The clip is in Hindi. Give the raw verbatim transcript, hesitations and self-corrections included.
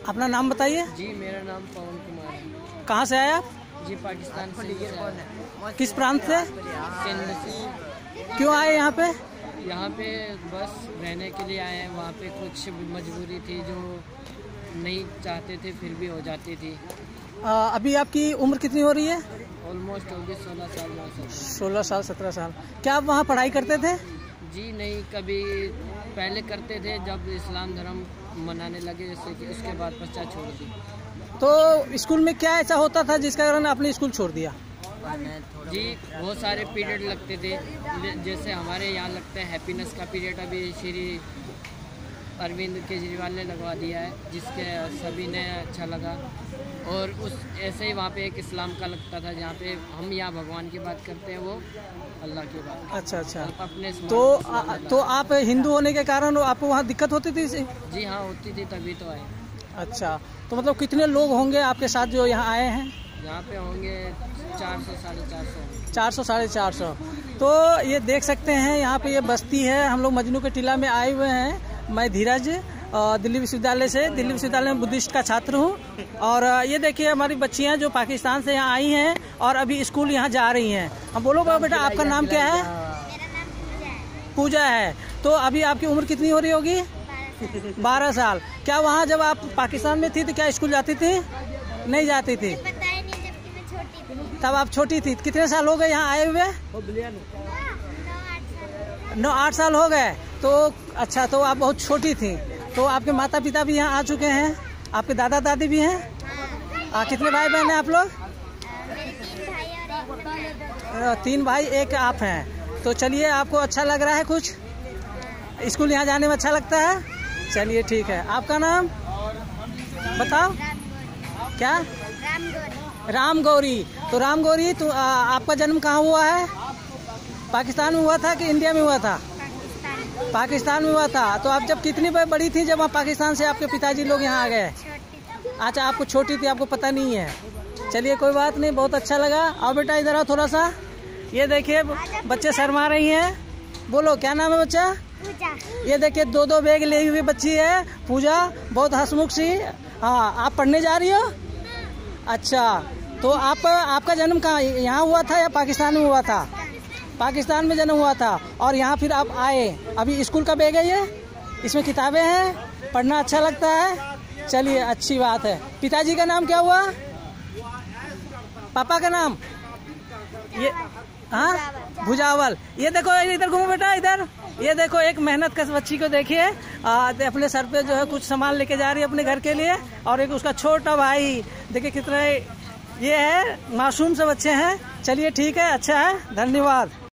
अपना नाम बताइए। जी मेरा नाम पवन कुमार है। कहाँ से आए आप? जी पाकिस्तान से। किस प्रांत से? केंद्र से। क्यों आए यहाँ पे? यहाँ पे बस रहने के लिए आए हैं। वहाँ पे कुछ मजबूरी थी जो नहीं चाहते थे फिर भी हो जाती थी। आ, अभी आपकी उम्र कितनी हो रही है? ऑलमोस्ट होगी सोलह साल में। सोलह साल सत्रह साल। क्या आप वहाँ पढ़ाई करते थे? जी नहीं, कभी पहले करते थे जब इस्लाम धर्म मनाने लगे, जैसे उसके बाद पश्चात छोड़ दी। तो स्कूल में क्या ऐसा होता था जिसका कारण आपने स्कूल छोड़ दिया? जी बहुत सारे पीरियड लगते थे, जैसे हमारे यहाँ लगता है हैप्पीनेस का पीरियड। अभी श्री अरविंद केजरीवाल ने लगवा दिया है, जिसके सभी ने अच्छा लगा। और उस ऐसे ही वहाँ पे एक इस्लाम का लगता था, जहाँ पे हम यहाँ भगवान की बात करते हैं, वो अल्लाह की बात। अच्छा अच्छा। अपने तो आ, तो आप हिंदू होने के कारण आपको वहाँ दिक्कत होती थी? जी हाँ होती थी, तभी तो आए। अच्छा, तो मतलब कितने लोग होंगे आपके साथ जो यहाँ आए हैं? यहाँ पे होंगे चार सौ साढ़े चार सौ। चार सौ साढ़े चार सौ। तो ये देख सकते हैं यहाँ पे ये बस्ती है। हम लोग मजनू के टीला में आए हुए हैं। मैं धीरज दिल्ली विश्वविद्यालय से दिल्ली विश्वविद्यालय में बुद्धिस्ट का छात्र हूँ। और ये देखिए हमारी बच्चियाँ जो पाकिस्तान से यहाँ आई हैं और अभी स्कूल यहाँ जा रही हैं। हम बोलो बेटा आपका नाम क्या है? मेरा नाम पूजा है। पूजा है। तो अभी आपकी उम्र कितनी हो रही होगी? बारह साल। क्या वहाँ जब आप पाकिस्तान में थी तो क्या स्कूल जाती थी? नहीं जाती थी। बताया नहीं, जबकि मैं छोटी थी। तब आप छोटी थी। कितने साल हो गए यहाँ आए हुए? नौ आठ साल हो गए। तो अच्छा, तो आप बहुत छोटी थी। तो आपके माता पिता भी यहाँ आ चुके हैं, आपके दादा दादी भी हैं। आ, कितने भाई बहन हैं आप लोग? मेरे तीन भाई और एक। तीन भाई एक आप हैं। तो चलिए, आपको अच्छा लग रहा है कुछ? स्कूल यहाँ जाने में अच्छा लगता है? चलिए ठीक है। आपका नाम बताओ। क्या? राम गौरी। राम गौरी। तो राम गौरी, तो आ, आपका जन्म कहाँ हुआ है? पाकिस्तान में हुआ था कि इंडिया में हुआ था? पाकिस्तान। पाकिस्तान में हुआ था। तो आप जब कितनी बड़ी थी जब आप पाकिस्तान से आपके पिताजी लोग यहाँ आ गए? छोटी। अच्छा, आपको छोटी थी, आपको पता नहीं है। चलिए कोई बात नहीं, बहुत अच्छा लगा। आओ बेटा इधर आओ थोड़ा सा। ये देखिए बच्चे शर्मा रही हैं। बोलो क्या नाम है बच्चा? पूजा। ये देखिए दो दो बैग ली हुई बच्ची है पूजा, बहुत हंसमुख सी। हाँ, आप पढ़ने जा रही हो? अच्छा, तो आप आपका जन्म कहाँ, यहाँ हुआ था या पाकिस्तान में हुआ था? पाकिस्तान में जन्म हुआ था और यहाँ फिर आप आए। अभी स्कूल का बैग है ये, इसमें किताबें हैं, पढ़ना अच्छा लगता है। चलिए अच्छी बात है। पिताजी का नाम क्या हुआ? पापा का नाम? ये हाँ भुजावल। ये देखो इधर घूमो बेटा, इधर ये देखो एक मेहनत कश बच्ची को देखिए, अपने सर पे जो है कुछ सामान लेके जा रही है अपने घर के लिए। और एक उसका छोटा भाई देखिए कितना ये है, मासूम से बच्चे हैं। चलिए ठीक है, अच्छा है, धन्यवाद।